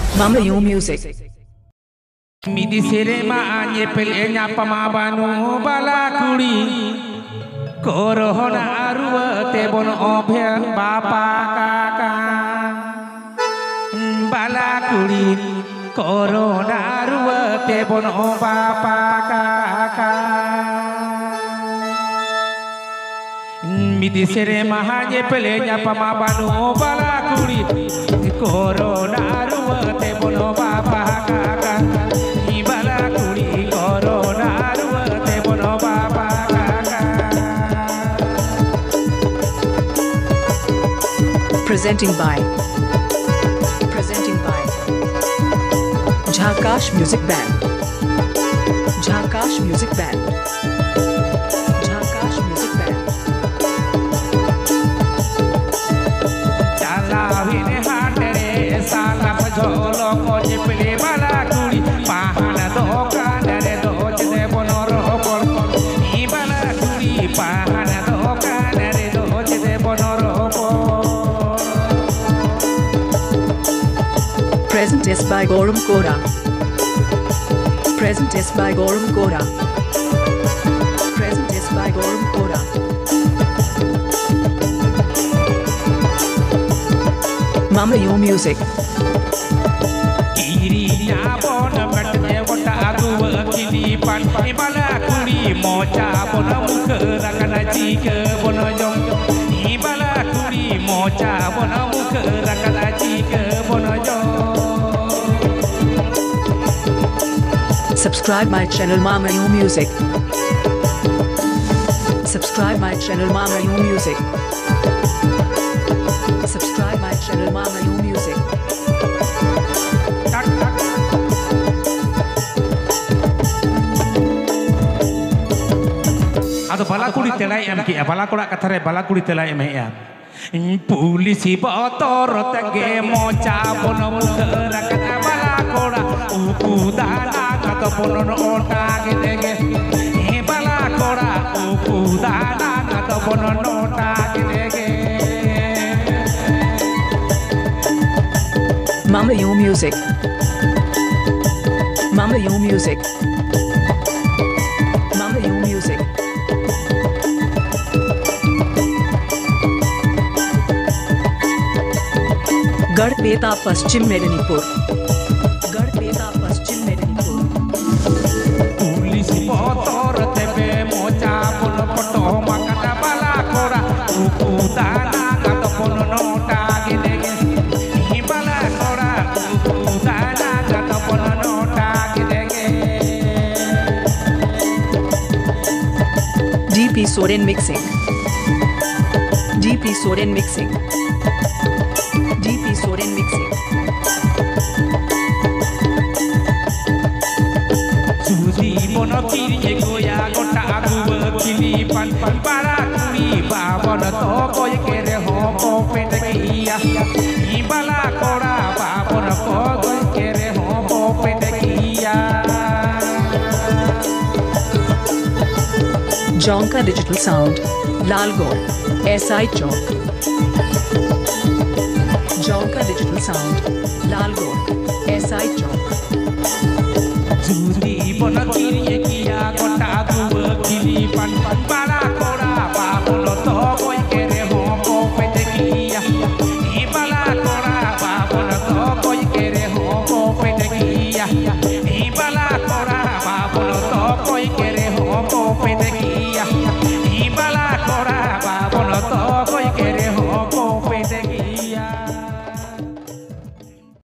Mama Yo Music. Midi sere ma nyepel nyapa ma banu bala kuri korohona arua te bon obher bapa kaka bala kuri korona arua te bon bapa kaka midi sere ma nyepel nyapa ma banu bala kuri korona arua te bon bapa kaka Presenting by Jhakash Music Band. Jhakash Music Band. Jhakash Music Band. Chala vine hatere sala bajolo koje pele bala kuri pahana doka dare doje de bonoro por ni bala kuri pahana doka dare doje de bonoro por. Present is by Gorum Kora. Present is by Gorum Kora. Present is by Gorum Kora. Mama Yo Music. Irinya bona batne wata agu kini pan bala kuri mocha bona mukha rakana jike bona jong ni bala kuri mocha bona mukha rakana jike bona jong. Subscribe my channel Mama Yo Music. Subscribe my channel Mama Yo Music. Subscribe my channel Mama Yo Music. Ado balakuri telai em ki balakura kathare balakuri telai em ya polisi botor tege mocha bono mukha kata balakura ukudana kata bono ota gede e balakura ukudana kata bono ota gede. Mama Yo Music. Mama Yo Music. Mama Yo Music. Garhbeta Paschim Medinipur. Garhbeta Paschim Medinipur. Police बोतर तेबे मोचा बोनो पटो makana balakura ukudana kata bono nota gede ni balakura ukudana kata bono nota gede. DP Soren Mixing. DP Soren Mixing. DP Soren Mixing. Sudi bono kiri goya kota agu kini pan para kuri ba bono to koy kere ho ko pedekia ni bala kora ba bono ko koy kere ho ko pedekia. Jonka Digital Sound. Lalgod. SI Chowk. Jonka Digital Sound. Lalgod. SI Chowk. Sudi bono kiri kia kota agu kini pan para kora ba bono to koy kere ho ko pedekia ni bala kora ba bono to koy kere ho ko pedekia ni bala